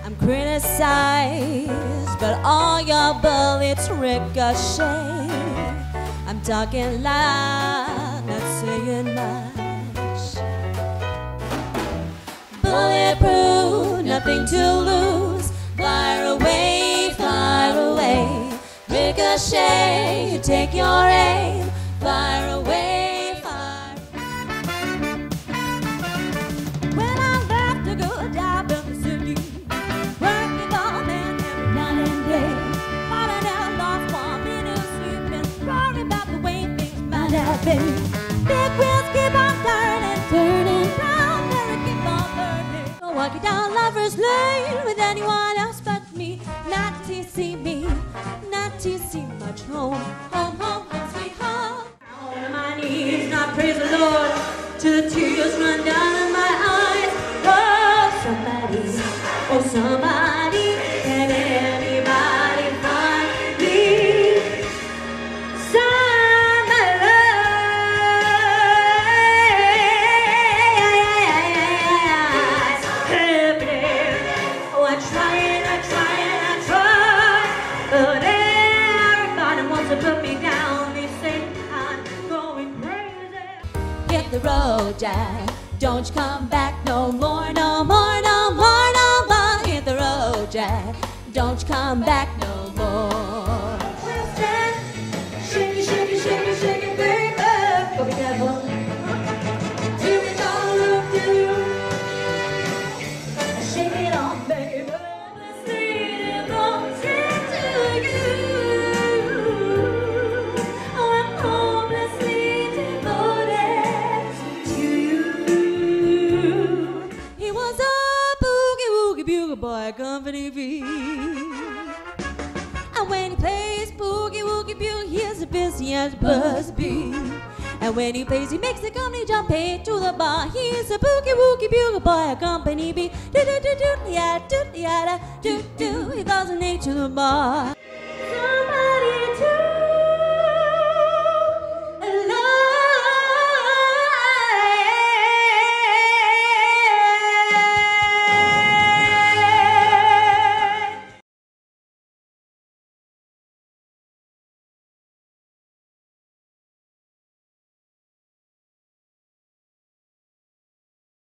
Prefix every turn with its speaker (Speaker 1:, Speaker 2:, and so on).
Speaker 1: I'm criticized, but all your bullets ricochet. I'm talking loud, not saying much. Bulletproof, nothing to lose. Fire away, fire away. Ricochet, you take your aim. Fire away, fire. When I left a good job in the city, working all man every night and day, thought I never lost 1 minute of sleep and worried about the way things might have been. Big wheels keep on turning, turning round, and they keep on burning. So walking down Lover's Lane with anyone else but me, not to see me, not to see much home, home, home, home, sweet home. On my knees, not praise the Lord, till the tears run down my eyes. Oh, somebody, oh, somebody, can anybody find me somebody? Oh, I try and I try and I try, but everybody wants to put me down. They say I'm going crazy. Hit the road, Jack. Don't you come back no more, no more, no more, no more. Hit the road, Jack. Don't you come back no more. Shake it, shake it, shake it, shake it, baby. Go be careful. Till we don't look to you. Shake it on, baby. This lady belongs to you. Oh, I'm hopelessly devoted to you. He was a boogie woogie bugle boy, company B. And when he plays boogie woogie bugle, he is as busy as Buzz Bee. And when he plays, he makes the company jump hey to the bar. He is a boogie woogie bugle boy, company B. Do do do do, yeah, do yeah, do do. He calls an A to the bar.